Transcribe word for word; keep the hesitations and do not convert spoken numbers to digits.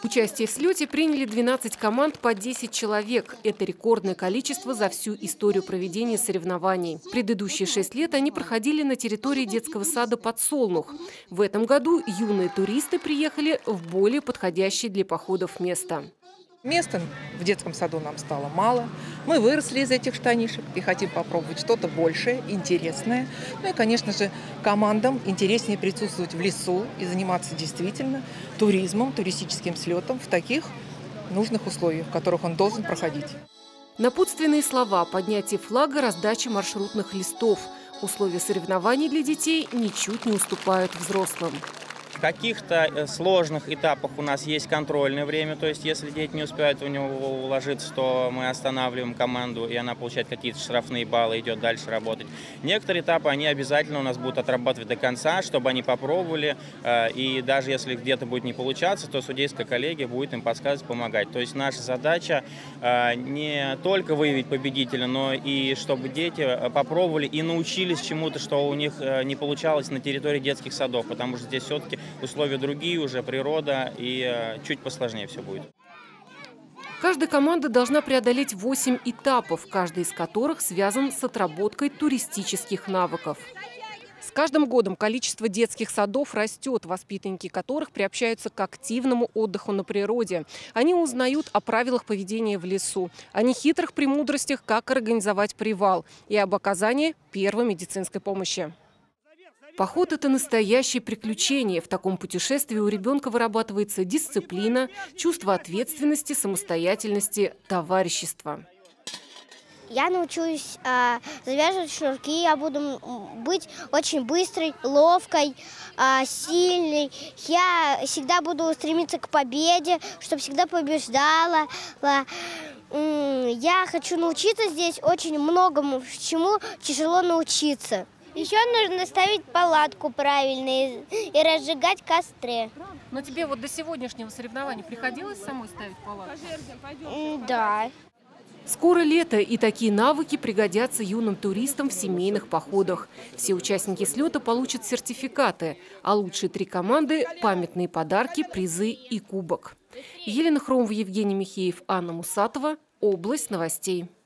Участие в слете приняли двенадцать команд по десять человек. Это рекордное количество за всю историю проведения соревнований. Предыдущие шесть лет они проходили на территории детского сада «Подсолнух». В этом году юные туристы приехали в более подходящее для походов место. Места в детском саду нам стало мало. Мы выросли из этих штанишек и хотим попробовать что-то большее, интересное. Ну и, конечно же, командам интереснее присутствовать в лесу и заниматься действительно туризмом, туристическим слетом в таких нужных условиях, в которых он должен проходить. Напутственные слова, поднятие флага, раздача маршрутных листов. Условия соревнований для детей ничуть не уступают взрослым. В каких-то сложных этапах у нас есть контрольное время, то есть если дети не успевают в него уложиться, то мы останавливаем команду, и она получает какие-то штрафные баллы, идет дальше работать. Некоторые этапы, они обязательно у нас будут отрабатывать до конца, чтобы они попробовали, и даже если где-то будет не получаться, то судейская коллегия будет им подсказывать, помогать. То есть наша задача не только выявить победителя, но и чтобы дети попробовали и научились чему-то, что у них не получалось на территории детских садов, потому что здесь все-таки условия другие уже, природа, и э, чуть посложнее все будет. Каждая команда должна преодолеть восемь этапов, каждый из которых связан с отработкой туристических навыков. С каждым годом количество детских садов растет, воспитанники которых приобщаются к активному отдыху на природе. Они узнают о правилах поведения в лесу, о нехитрых премудростях, как организовать привал и об оказании первой медицинской помощи. Поход – это настоящее приключение. В таком путешествии у ребенка вырабатывается дисциплина, чувство ответственности, самостоятельности, товарищества. Я научусь э, завязывать шнурки, я буду быть очень быстрой, ловкой, э, сильной. Я всегда буду стремиться к победе, чтобы всегда побеждала. Я хочу научиться здесь очень многому, чему тяжело научиться. Еще нужно ставить палатку правильно и, и разжигать костры. Но тебе вот до сегодняшнего соревнования приходилось самой ставить палатку? Да. Скоро лето, и такие навыки пригодятся юным туристам в семейных походах. Все участники слета получат сертификаты, а лучшие три команды – памятные подарки, призы и кубок. Елена Хромова, Евгений Михеев, Анна Мусатова. Область новостей.